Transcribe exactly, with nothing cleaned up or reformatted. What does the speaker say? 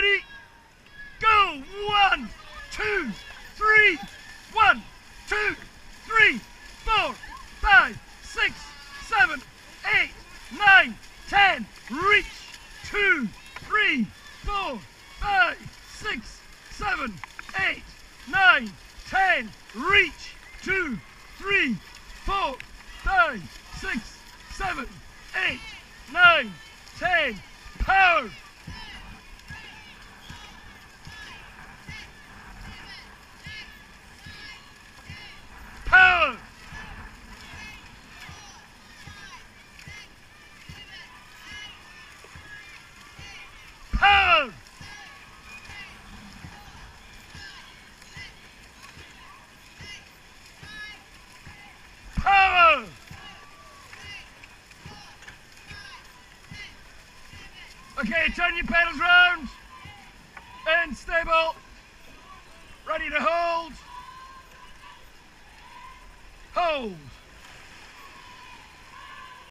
ready, go! One, two, three, one, two, three, four, five, six, seven, eight, nine, ten, reach! Two, three, four, five, six, seven, eight, nine, ten, reach! Two, three, four, five, six, seven, eight, nine, ten, power! Power! Power! Power! Okay, turn your pedals round. And stable. Ready to hold. Hold.